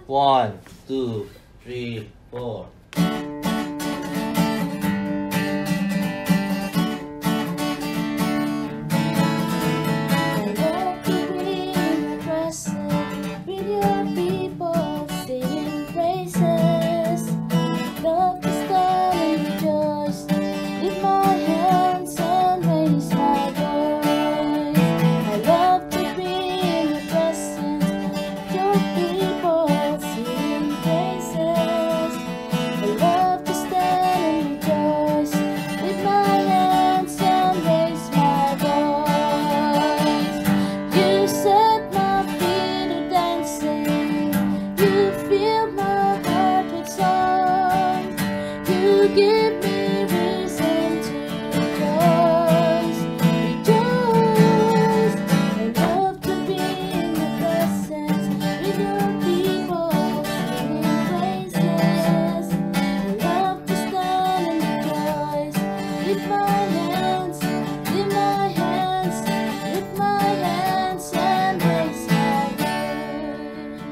1, 2, 3, 4. Give me reason to rejoice, rejoice. I love to be in your presence with your people singing praises. I love to stand and rejoice with my hands, with my hands, with my hands and raise my hands.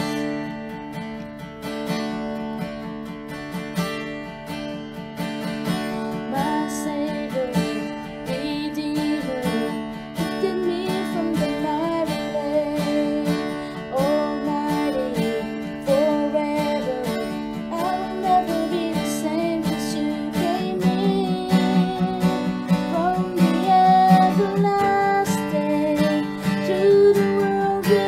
My Savior, Redeemer, lifted me from the miry clay. Almighty, forever, I will never be the same, 'cause you came in from the everlasting to the world we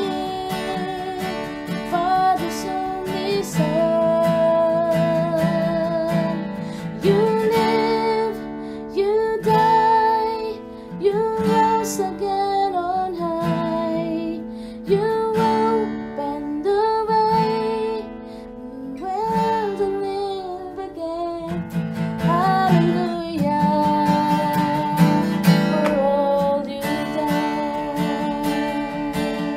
live. Father's only Son. You die, you rose again on high. You opened the way, well to live again. Hallelujah, for all you've done.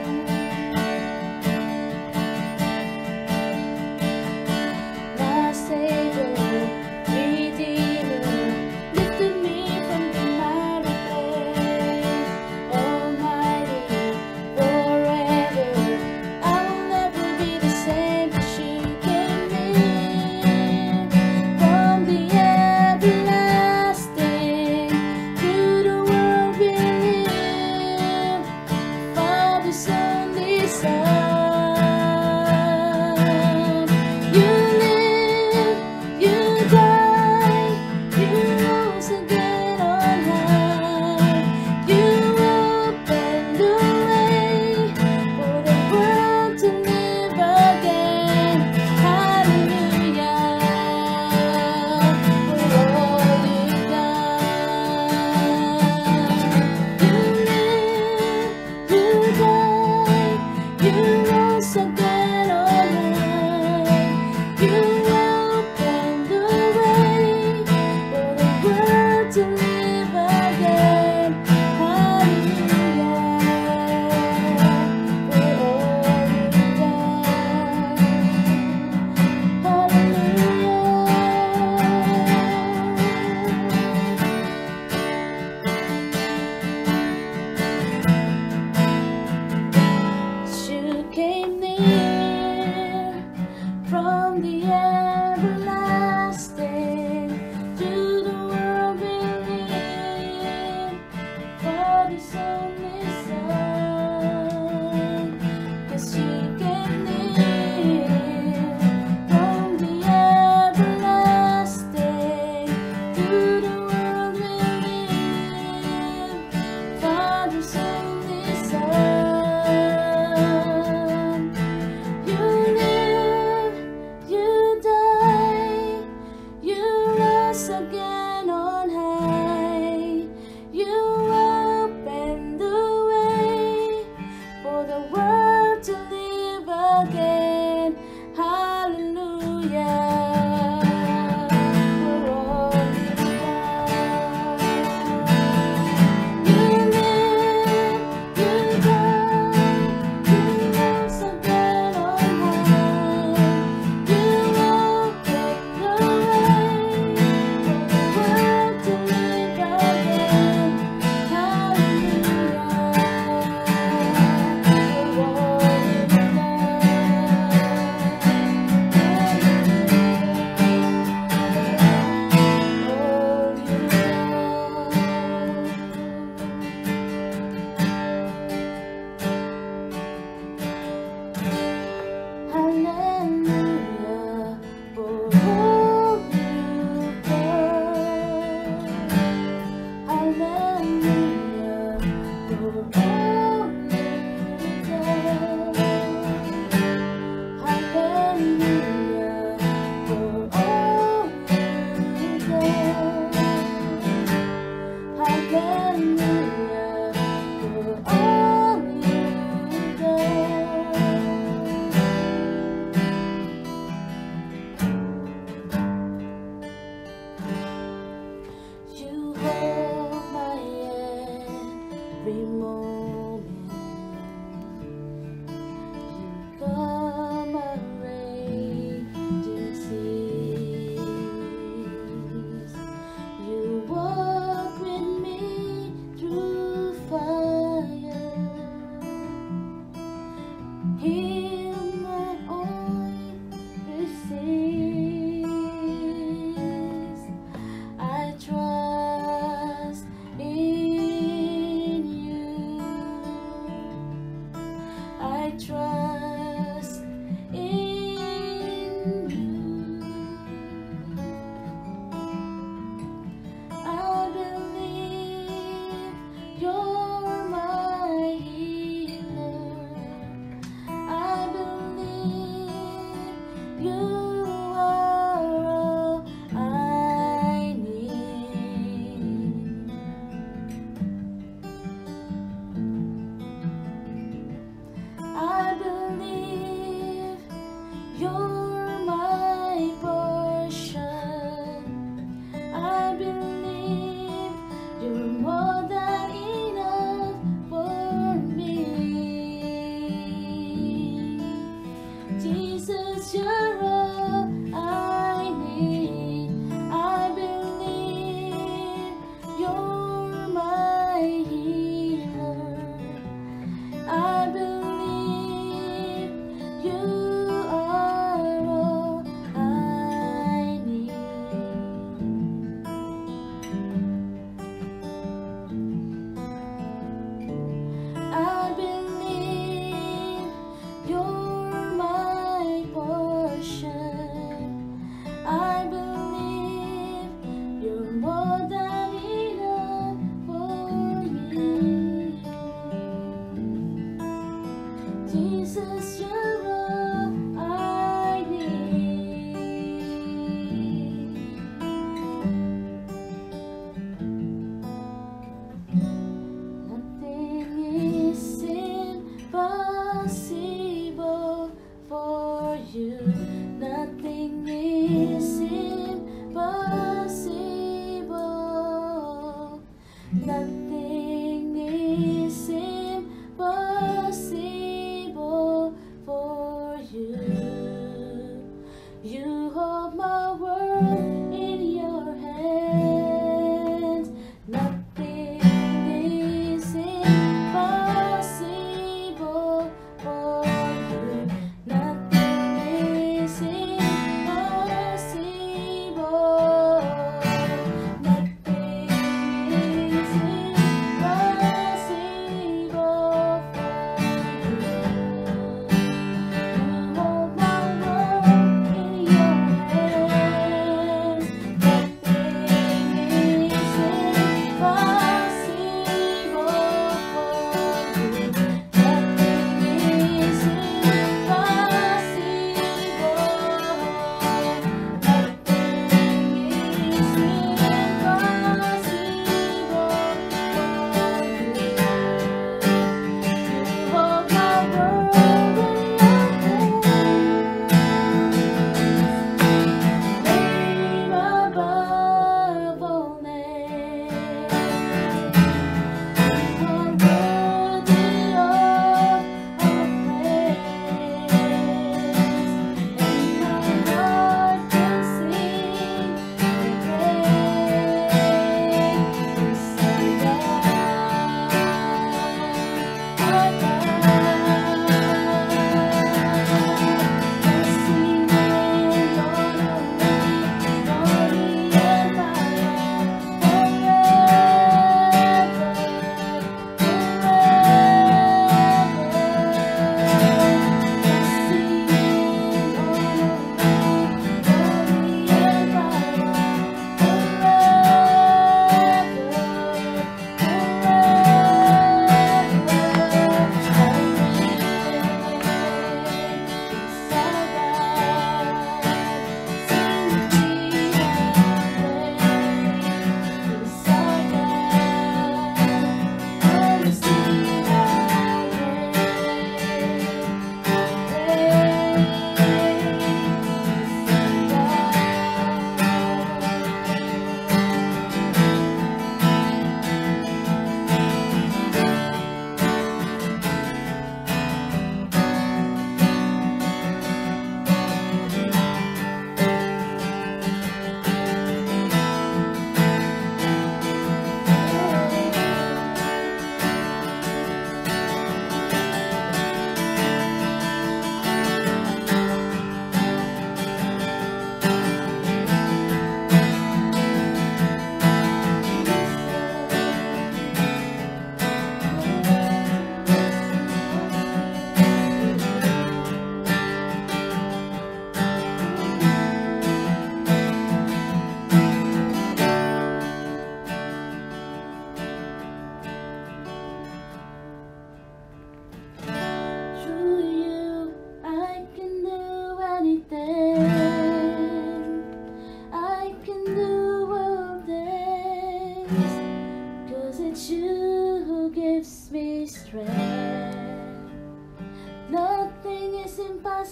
My Savior, Redeemer, lifted me from the miry clay. Almighty, forever, I will never be the same, 'cause you came in from the everlasting to the world we live. Father's only Son. You live, you die, you rose again on high. You opened the way for the world to live again. Hallelujah, for all you've done. You live, you die, you rose again on high. You opened the way for the world to live again. Hallelujah, for all you've done. Hallelujah. You came near.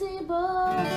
impossible.